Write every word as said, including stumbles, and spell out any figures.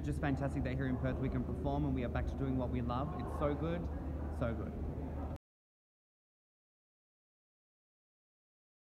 just fantastic that here in Perth we can perform and we are back to doing what we love. It's so good, so good.